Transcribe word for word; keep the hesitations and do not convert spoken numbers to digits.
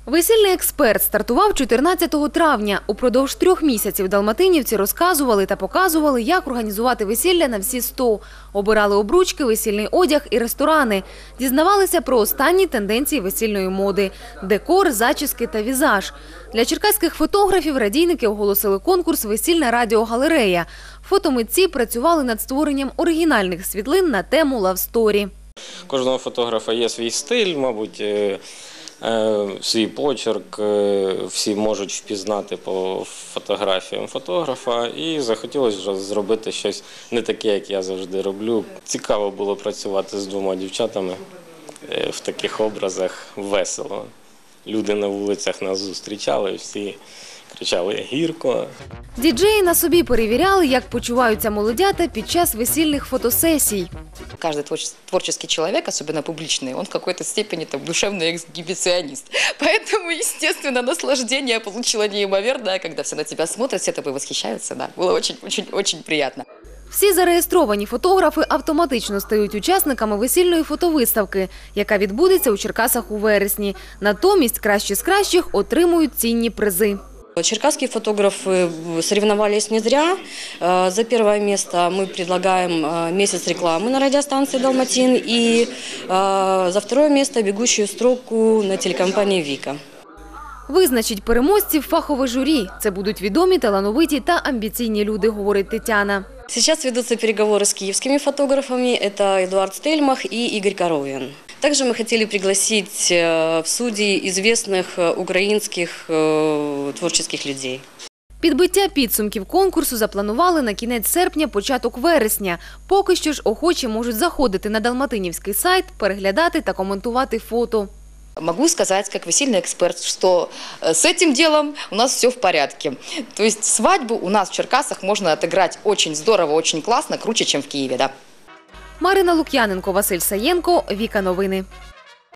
Весільний експерт стартував чотирнадцятого травня. Упродовж трьох місяців далматинівці розказували та показували, як організувати весілля на всі сто. Обирали обручки, весільний одяг і ресторани. Дізнавалися про останні тенденції весільної моди – декор, зачіски та візаж. Для черкаських фотографів радійники оголосили конкурс «Весільна радіогалерея». Фотомитці працювали над створенням оригінальних світлин на тему лавсторі. Кожного фотографа є свій стиль, мабуть, свій почерк, всі можуть впізнати по фотографіям фотографа, і захотілося зробити щось не таке, як я завжди роблю. Цікаво було працювати з двома дівчатами в таких образах, весело. Люди на вулицях нас зустрічали, всі кричали «гірко». Діджеї на собі перевіряли, як почуваються молодята під час весільних фотосесій. Каждый творческий человек, особенно публичный, он в какой-то степени там, душевный эксгибиционист. Поэтому, естественно, наслаждение я получила неимоверное, когда все на тебя смотрят, все тобой восхищаются. Да. Было очень-очень-очень приятно. Всі зареєстровані фотографи автоматично стають учасниками весільної фотовиставки, яка відбудеться у Черкасах у вересні. Натомість кращі з кращих отримують цінні призи. Черкасские фотографы соревновались не зря. За первое место мы предлагаем месяц рекламы на радиостанции «Далматин» и за второе место бегущую строку на телекомпании «Вика». Визначить переможців фахове журі. Це будуть відомі, талановиті та амбіційні люди, говорить Тетяна. Сейчас ведутся переговоры с киевскими фотографами. Это Эдуард Стельмах и Игорь Коровин. Также мы хотели пригласить в судьи известных украинских творческих людей. Підбиття підсумків конкурсу запланували на кінець серпня, початок вересня. Поки що ж охочі можуть заходити на далматинівський сайт, переглядати та коментувати фото. Могу сказать, как весельный эксперт, что с этим делом у нас все в порядке. То есть свадьбу у нас в Черкасах можно отыграть очень здорово, очень классно, круче, чем в Киеве. Да? Марина Лук'яненко, Василь Саєнко, Віка Новини.